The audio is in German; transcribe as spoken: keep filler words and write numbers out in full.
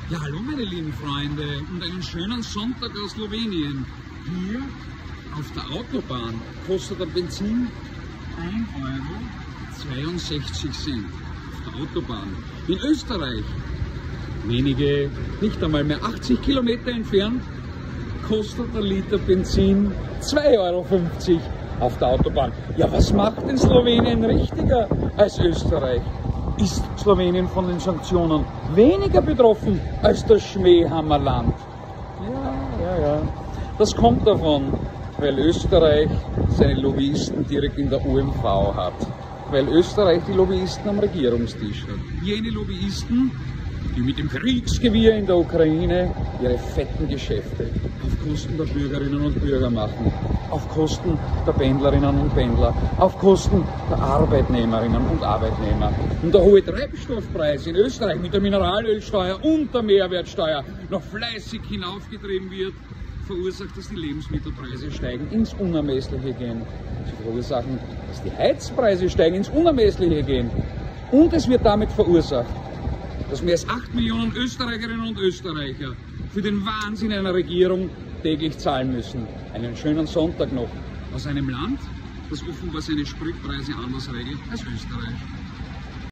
Ja, hallo meine lieben Freunde und einen schönen Sonntag aus Slowenien. Hier auf der Autobahn kostet der Benzin ein Euro zweiundsechzig Cent. Auf der Autobahn. In Österreich, wenige, nicht einmal mehr achtzig Kilometer entfernt, kostet der Liter Benzin zwei Euro fünfzig auf der Autobahn. Ja, was macht denn Slowenien richtiger als Österreich? Ist Slowenien von den Sanktionen weniger betroffen als das Schmähhammerland? Ja, ja, ja. Das kommt davon, weil Österreich seine Lobbyisten direkt in der O M V hat. Weil Österreich die Lobbyisten am Regierungstisch hat. Jene Lobbyisten, die mit dem Kriegsgewirr in der Ukraine ihre fetten Geschäfte auf Kosten der Bürgerinnen und Bürger machen, auf Kosten der Pendlerinnen und Pendler, auf Kosten der Arbeitnehmerinnen und Arbeitnehmer. Und der hohe Treibstoffpreis in Österreich mit der Mineralölsteuer und der Mehrwertsteuer noch fleißig hinaufgetrieben wird, verursacht, dass die Lebensmittelpreise steigen, ins Unermessliche gehen. Sie verursachen, dass die Heizpreise steigen, ins Unermessliche gehen. Und es wird damit verursacht, dass mehr als acht Millionen Österreicherinnen und Österreicher für den Wahnsinn einer Regierung täglich zahlen müssen. Einen schönen Sonntag noch aus einem Land, das offenbar seine Spritpreise anders regelt als Österreich.